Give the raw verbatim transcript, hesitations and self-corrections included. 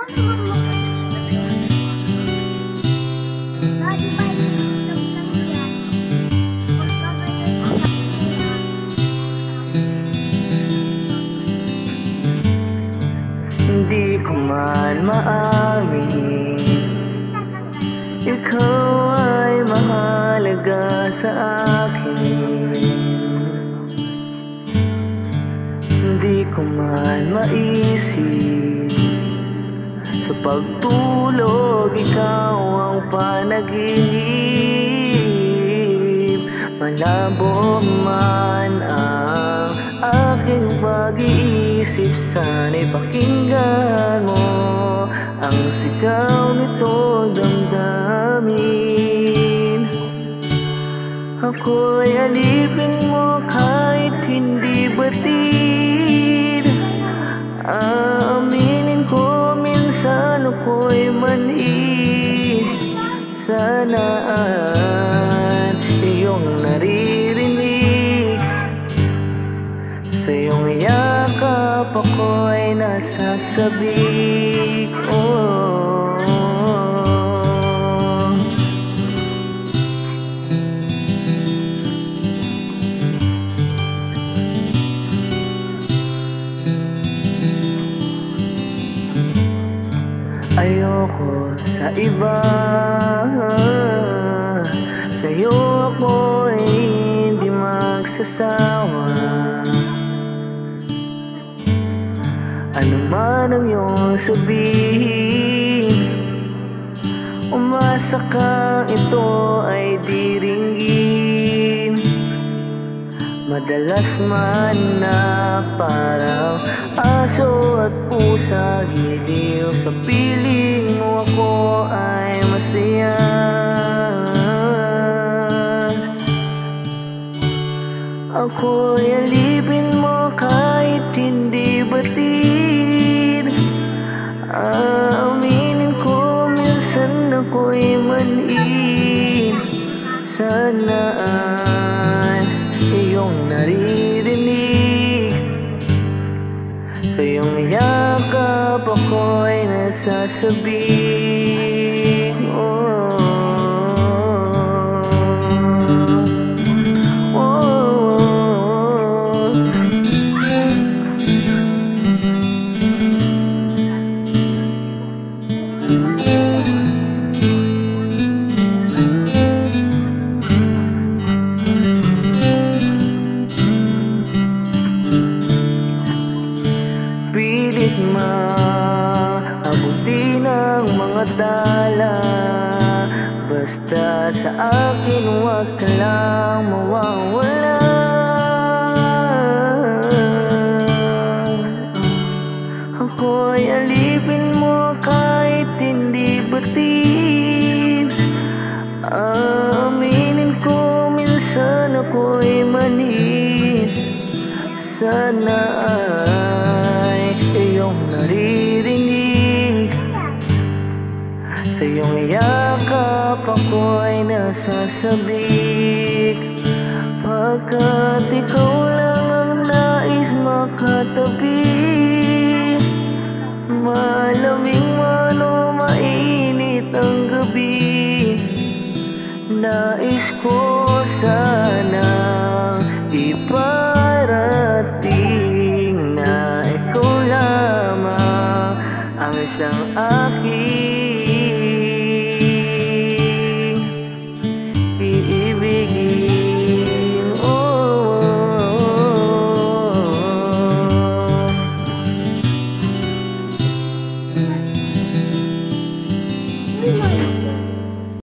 Hindi ko man maamin, ikaw ay mahalaga sa akin. Hindi ko man maisip, sa pagtulog ikaw ang panaginip. Malabo man ang aking pag-iisip, sana'y pakinggan mo ang sigaw nito damdamin. Ako'y alipin mo kahit hindi batid. Aaminin ko minsan ako'y mani. Sanaan iyong naririnig, sa iyong yakap ako'y nasasabik. Oh, ayoko sa iba, sa'yo ako'y hindi magsasawa. Ano man ang iyong sabihin, umasa ka ito ay diringgin. Madalas man na parang aso at pusa, giliw sa piling mo ako ay masaya. Ako'y alipin mo kahit hindi batid. Aaminin ko minsan ako'y mani. Sanaan iyong naririnig, sa iyong yakap ako'y nasasabik. Oh, pilit maabuti ng mga dala, basta sa akin huwag ka lang mawawala. Ako'y alipin mo kahit hindi batid. Aaminin ko minsan ako'y mani. Sana ay iyong naririnig, sa iyong yakap ako'y nasasabik. Pagkat ikaw lang ang nais makatabi, malamig man o mainit ang gabi, nais ko sanang iparating na ikaw lamang ang isang akin.